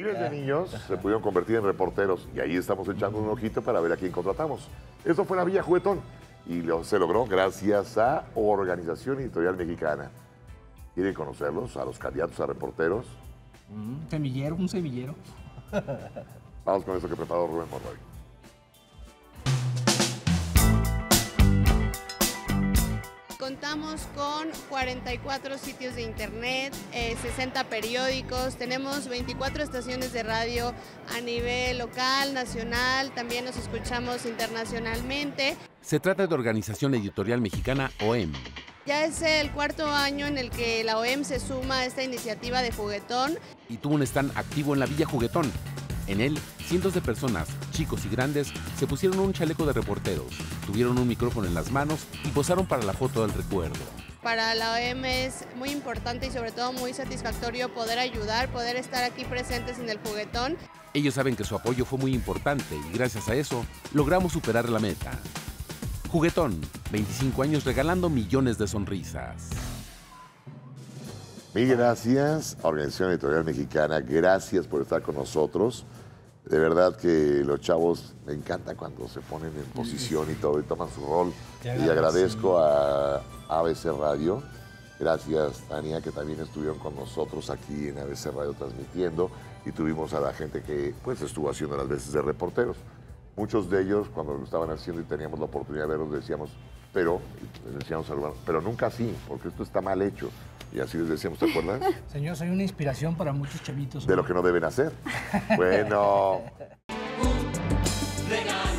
Miles de niños se pudieron convertir en reporteros y ahí estamos echando un ojito para ver a quién contratamos. Eso fue la Villa Juguetón y se logró gracias a Organización Editorial Mexicana. ¿Quieren conocerlos? A los candidatos a reporteros. Un semillero. Vamos con eso que preparó Rubén Monroy. Contamos con 44 sitios de internet, 60 periódicos, tenemos 24 estaciones de radio a nivel local, nacional, también nos escuchamos internacionalmente. Se trata de Organización Editorial Mexicana, OEM. Ya es el cuarto año en el que la OEM se suma a esta iniciativa de Juguetón. Y tuvo un stand activo en la Villa Juguetón. En él, cientos de personas, chicos y grandes, se pusieron un chaleco de reporteros, tuvieron un micrófono en las manos y posaron para la foto del recuerdo. Para la OEM es muy importante y sobre todo muy satisfactorio poder ayudar, poder estar aquí presentes en el Juguetón. Ellos saben que su apoyo fue muy importante y gracias a eso logramos superar la meta. Juguetón, 25 años regalando millones de sonrisas. Mil gracias, Organización Editorial Mexicana, gracias por estar con nosotros. De verdad que los chavos, me encanta cuando se ponen en posición y todo y toman su rol. Y agradezco a ABC Radio, gracias Tania, que también estuvieron con nosotros aquí en ABC Radio transmitiendo y tuvimos a la gente que pues estuvo haciendo las veces de reporteros. Muchos de ellos cuando lo estaban haciendo y teníamos la oportunidad de verlos decíamos, pero nunca así, porque esto está mal hecho. Y así les decíamos, ¿te acuerdas? Señor, soy una inspiración para muchos chavitos. De lo que no deben hacer. Bueno.